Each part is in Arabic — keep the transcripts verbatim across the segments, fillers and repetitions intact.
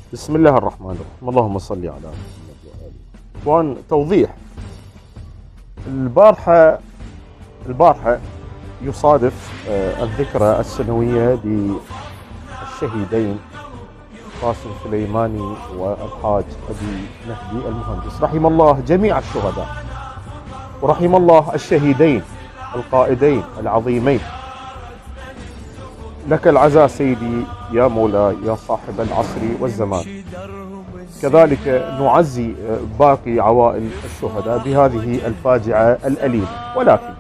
بسم الله الرحمن الرحيم. اللهم صل على محمد وآله. وان توضيح البارحة البارحة يصادف الذكرى السنوية للشهيدين قاسم سليماني والحاج أبي مهدي المهندس، رحم الله جميع الشهداء ورحم الله الشهيدين القائدين العظيمين. لك العزاء سيدي يا مولاي يا صاحب العصر والزمان. كذلك نعزي باقي عوائل الشهداء بهذه الفاجعة الأليمة. ولكن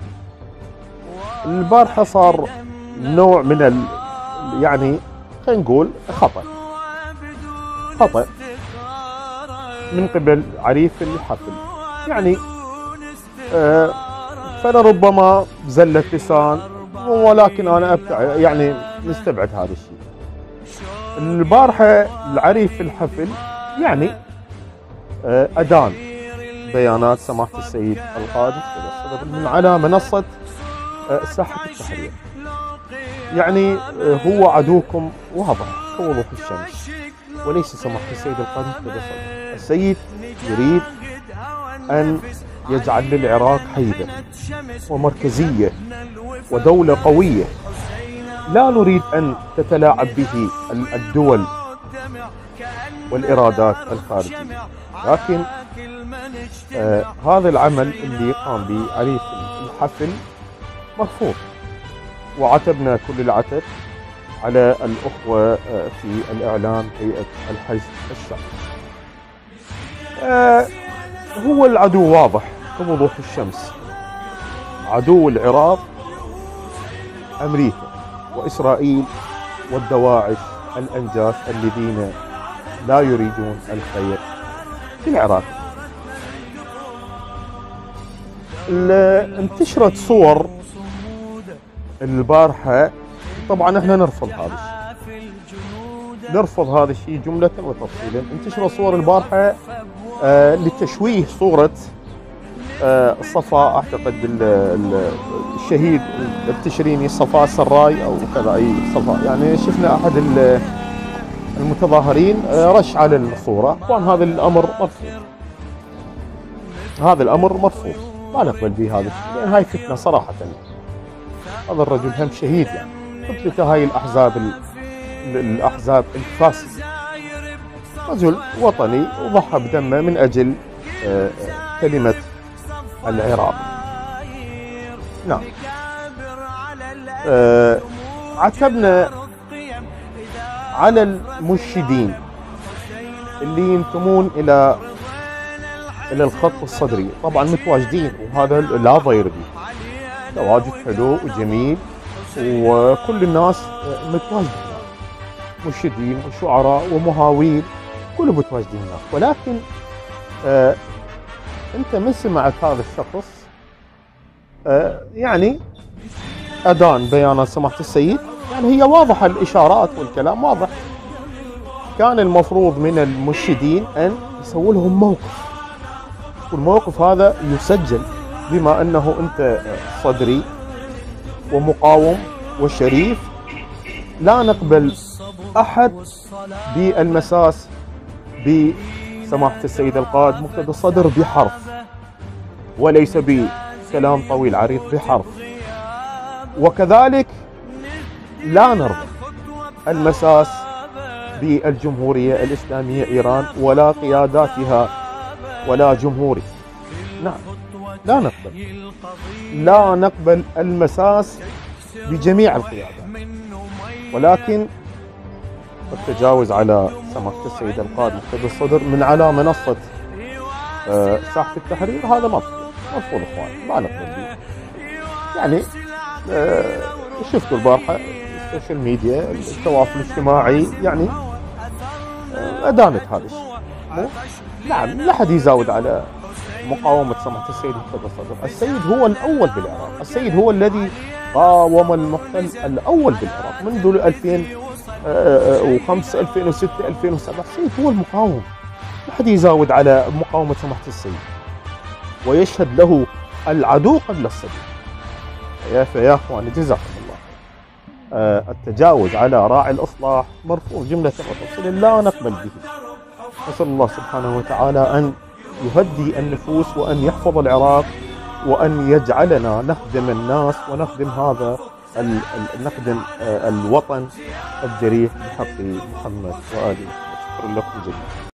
البارحة صار نوع من ال... يعني خلينا نقول خطأ خطأ من قبل عريف الحفل، يعني آه فلربما زلة لسان، ولكن انا ابتعد يعني نستبعد هذا الشيء. البارحة العريف الحفل يعني آه ادان بيانات سماحة السيد القائد من على منصة آه ساحة التحرير، يعني آه هو عدوكم واضح كوضوح الشمس، وليس سماحة السيد القائد مقتدى الصدر. السيد يريد ان يجعل للعراق هيبة ومركزية ودولة قوية، لا نريد أن تتلاعب به الدول والإرادات الخارجية. لكن آه هذا العمل اللي قام به عريف الحفل مرفوض، وعتبنا كل العتب على الأخوة آه في الإعلام هيئة الحج الشعبي. آه هو العدو واضح كوضوح الشمس، عدو العراق أمريكا وإسرائيل والدواعش الأنجاس الذين لا يريدون الخير في العراق. انتشرت صور البارحة، طبعا احنا نرفض هذا الشيء نرفض هذا الشيء جملة وتفصيلا. انتشرت صور البارحة آه لتشويه صورة آه صفاء، اعتقد الشهيد التشريني صفاء السراي او كذا، اي صفاء، يعني شفنا احد المتظاهرين آه رش على الصورة. طبعا هذا الامر مرفوض، هذا الامر مرفوض، ما نقبل به هذا الشيء، لان هاي فتنة صراحة. هذا الرجل هم شهيد، يعني قلت هاي الاحزاب الاحزاب الفاسدة، رجل وطني وضحى بدمه من اجل آه كلمة العراق. نعم. آه عتبنا على المنشدين اللي ينتمون الى الى الخط الصدري، طبعا متواجدين وهذا لا ضير به، تواجد حلو وجميل وكل الناس متواجدين، منشدين وشعراء ومهاوين كلهم متواجدين هناك. ولكن آه انت من سمعت هذا الشخص آه يعني ادان بيانات سماحة السيد، يعني هي واضحة الاشارات والكلام واضح. كان المفروض من المنشدين ان يسووا لهم موقف، والموقف هذا يسجل، بما انه انت صدري ومقاوم وشريف، لا نقبل احد بالمساس بسماحة السيد القائد مقتدى الصدر بحرف، وليس بكلام طويل عريض، بحرف. وكذلك لا نرضى المساس بالجمهورية الإسلامية إيران ولا قياداتها ولا جمهوري. نعم، لا نقبل لا نقبل المساس بجميع القيادات. ولكن التجاوز على سماحة السيد القائد مقتدى الصدر من على منصة آه ساحة التحرير هذا مرفوض مرفوض اخوان، ما نقبل به. يعني آه شفتوا البارحة السوشيال ميديا التواصل الاجتماعي، يعني آه ادانت هذا الشيء. نعم، لا حد يزاود على مقاومة سماحة السيد مقتدى الصدر. السيد هو الأول بالعراق، السيد هو الذي قاوم المحتل الأول بالعراق منذ ألفين وخمسة ألفين وستة ألفين وسبعة. السيد هو المقاوم، لا حد يزاود على مقاومة سماحة السيد، ويشهد له العدو قبل الصديق. يا فيا اخواني، جزاكم الله. التجاوز على راعي الإصلاح مرفوض جملة وتفصيل لا نقبل به. نسأل الله سبحانه وتعالى أن يهدي النفوس وأن يحفظ العراق وأن يجعلنا نخدم الناس ونخدم هذا نخدم الوطن الجريح بحق محمد وآله. شكرا لكم جميعا.